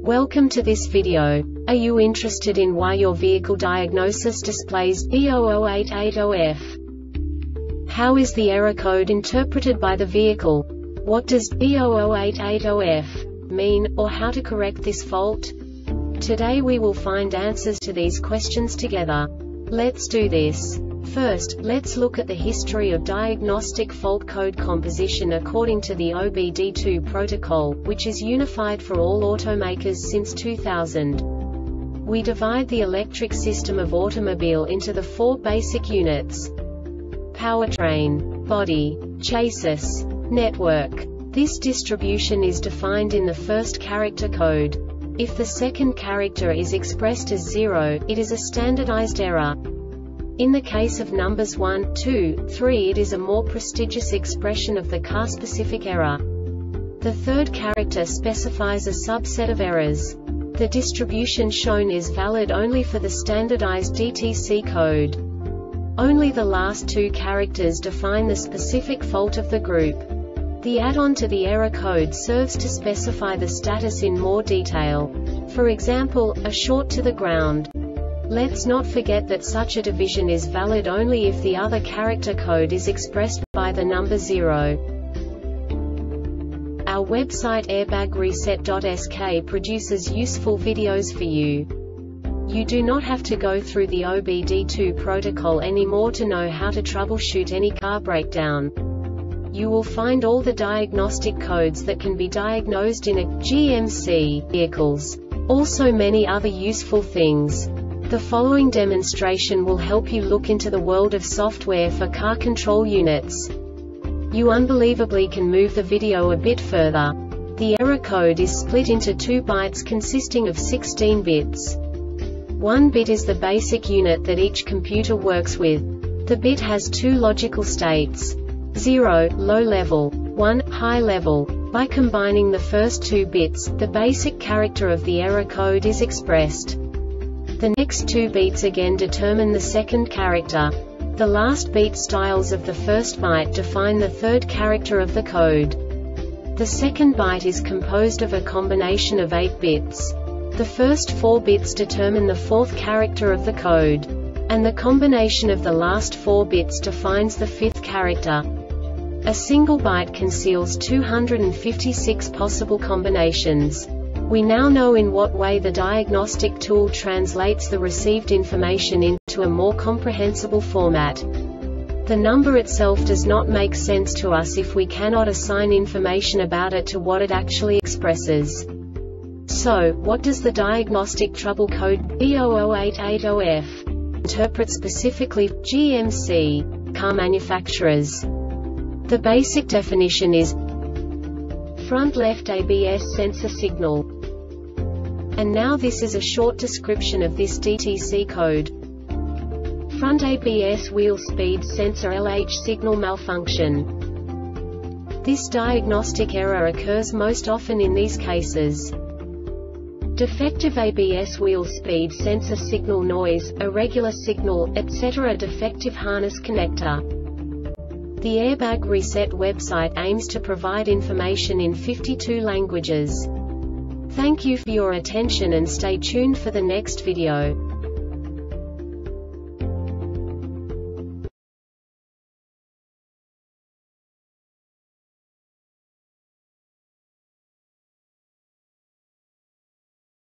Welcome to this video. Are you interested in why your vehicle diagnosis displays B00880F? How is the error code interpreted by the vehicle? What does B00880F mean, or how to correct this fault? Today we will find answers to these questions together. Let's do this. First, let's look at the history of diagnostic fault code composition according to the OBD2 protocol, which is unified for all automakers since 2000. We divide the electric system of automobile into the four basic units: powertrain, body, chassis, network. This distribution is defined in the first character code. If the second character is expressed as 0, it is a standardized error. In the case of numbers 1, 2, 3, it is a more prestigious expression of the car-specific error. The third character specifies a subset of errors. The distribution shown is valid only for the standardized DTC code. Only the last two characters define the specific fault of the group. The add-on to the error code serves to specify the status in more detail. For example, a short to the ground. Let's not forget that such a division is valid only if the other character code is expressed by the number 0. Our website airbagreset.sk produces useful videos for you. You do not have to go through the OBD2 protocol anymore to know how to troubleshoot any car breakdown. You will find all the diagnostic codes that can be diagnosed in a GMC vehicles. Also many other useful things. The following demonstration will help you look into the world of software for car control units. You unbelievably can move the video a bit further. The error code is split into 2 bytes consisting of 16 bits. 1 bit is the basic unit that each computer works with. The bit has 2 logical states: 0, low level, 1, high level. By combining the first 2 bits, the basic character of the error code is expressed. The next 2 beats again determine the second character. The last beat styles of the first byte define the third character of the code. The second byte is composed of a combination of 8 bits. The first 4 bits determine the fourth character of the code. And the combination of the last 4 bits defines the fifth character. A single byte conceals 256 possible combinations. We now know in what way the diagnostic tool translates the received information into a more comprehensible format. The number itself does not make sense to us if we cannot assign information about it to what it actually expresses. So, what does the diagnostic trouble code B00880F interpret specifically for GMC car manufacturers? The basic definition is front left ABS sensor signal. And now this is a short description of this DTC code. Front ABS wheel speed sensor LH signal malfunction. This diagnostic error occurs most often in these cases: defective ABS wheel speed sensor signal noise, irregular signal, etc. Defective harness connector. The Airbag Reset website aims to provide information in 52 languages. Thank you for your attention and stay tuned for the next video.